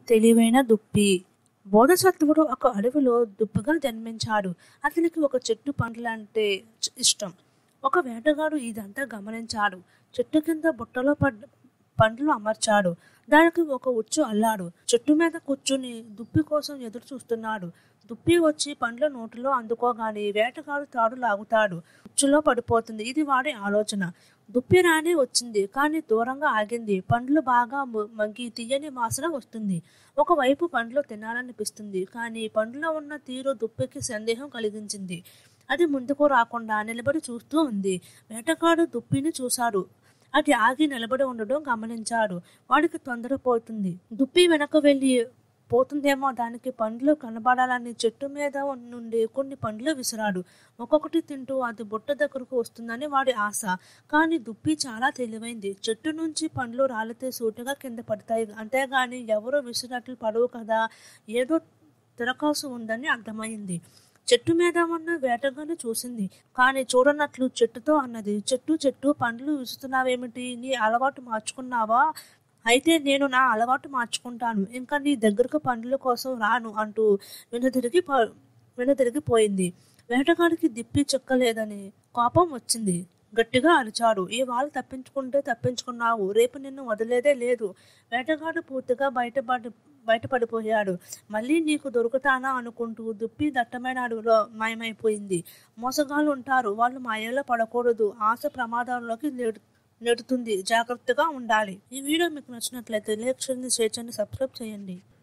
తెలివైన దుప్పి. బోధసత్వుడు ఒక అడవిలో దుప్పిగా జన్మించాడు. అతనికి ఒక చెట్టు పండ్లంటే ఇష్టం. ఒక వేటగాడు ఇదంతా గమనించాడు. చెట్టు కింద బుట్టలో పండ్లు అమర్చాడు. దానికి ఒక ఉచ్చు అల్లాడు. చెట్టు మీద కూర్చుని దుప్పి కోసం ఎదురు చూస్తున్నాడు. దుప్పి వచ్చి పండ్ల నోటిలో అందుకోగానే వేటగాడు తాడు లాగుతాడు. ఉచ్చులో పడిపోతుంది. ఇది వాడి ఆలోచన. దుప్పి రానే వచ్చింది, కానీ దూరంగా ఆగింది. పండ్లు బాగా మగ్గి తీయని వాసన వస్తుంది. ఒకవైపు పండ్లు తినాలనిపిస్తుంది, కానీ పండ్లో ఉన్న తీరు దుప్పికి సందేహం కలిగించింది. అది ముందుకు రాకుండా నిలబడి చూస్తూ ఉంది. వేటగాడు దుప్పిని చూశాడు. అది ఆగి నిలబడి ఉండడం గమనించాడు. వాడికి తొందరపోతుంది. దుప్పి వెనక వెళ్ళి పోతుందేమో, దానికి పండ్లు కనబడాలని చెట్టు మీద నుండి కొన్ని పండ్లు విసిరాడు. ఒక్కొక్కటి తింటూ అది బుట్ట దగ్గరకు వస్తుందని వాడి ఆశ. కానీ దుప్పి చాలా తెలివైంది. చెట్టు నుంచి పండ్లు రాలితే సూటిగా కింద పడతాయి, అంతేగాని ఎవరో విసిరినట్లు పడవు కదా. ఏదో తిరకాసు ఉందని అర్థమైంది. చెట్టు మీద ఉన్న వేటగాన్ని చూసింది, కానీ చూడనట్లు చెట్టుతో అన్నది, చెట్టు పండ్లు విసురుతున్నావేమిటి? నీ అలవాటు మార్చుకున్నావా? అయితే నేను నా అలవాటు మార్చుకుంటాను. ఇంకా నీ దగ్గరకు పండ్ల కోసం రాను అంటూ వెనుదిరిగిపోయింది. వేటగాడికి దిప్పి చెక్కలేదని కోపం వచ్చింది. గట్టిగా అరిచాడు. ఇవాళ తప్పించుకున్నావు, రేపు నిన్ను వదిలేదే లేదు. వేటగాడు పూర్తిగా బయటపడిపోయాడు. మళ్ళీ నీకు దొరుకుతానా అనుకుంటూ దుప్పి దట్టమైన అడవిలో మాయమైపోయింది. మోసగాళ్ళు ఉంటారు, వాళ్ళు మాయలో పడకూడదు. ఆశ ప్రమాదాల్లోకి నెడుతుంది. జాగ్రత్తగా ఉండాలి. ఈ వీడియో మీకు నచ్చినట్లయితే లైక్ చేయండి, షేర్ చేయండి, సబ్స్క్రైబ్ చేయండి.